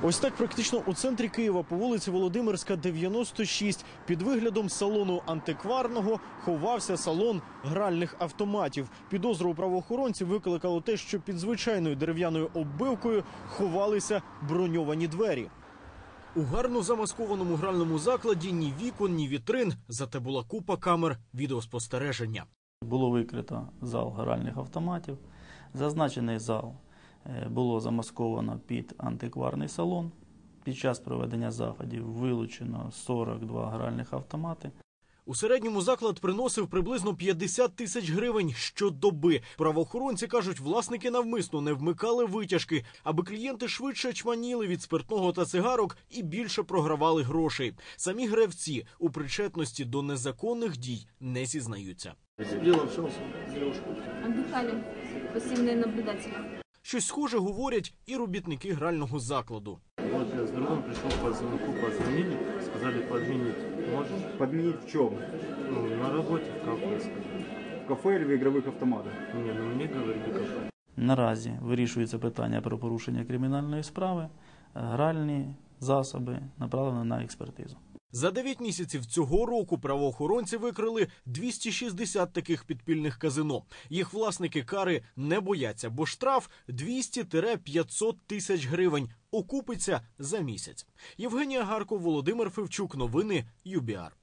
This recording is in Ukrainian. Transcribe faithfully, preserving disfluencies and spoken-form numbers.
Ось так практично у центрі Києва по вулиці Володимирська, дев'яносто шість, під виглядом салону антикварного ховався салон гральних автоматів. Підозру у правоохоронців викликало те, що під звичайною дерев'яною оббивкою ховалися броньовані двері. У гарно замаскованому гральному закладі ні вікон, ні вітрин, зате була купа камер відеоспостереження. Було викрито зал гральних автоматів. Зазначений зал було замасковано під антикварний салон. Під час проведення заходів вилучено сорок два гральних автомати. У середньому заклад приносив приблизно п'ятдесят тисяч гривень щодоби. Правоохоронці кажуть, власники навмисно не вмикали витяжки, аби клієнти швидше чманіли від спиртного та цигарок і більше програвали грошей. Самі гравці у причетності до незаконних дій не зізнаються. Отдыхали, пассивные наблюдатели. Щось схоже говорять і робітники грального закладу. Вот я с другом пришел по звонку, позвонили, сказали подменить. Можешь? Подменить в чем? Ну, на работе в кафе, сказали. В кафе или в игровых автоматах? Не, ну мне говорили кафе. Наразі вирішується питання про порушення кримінальної справи. Гральні засоби направлені на експертизу. За дев'ять місяців цього року правоохоронці викрили двісті шістдесят таких підпільних казино. Їх власники кари не бояться, бо штраф двісті - п'ятсот тисяч гривень окупиться за місяць. Євгенія Гарко, Володимир Февчук. Новини ю бі ар.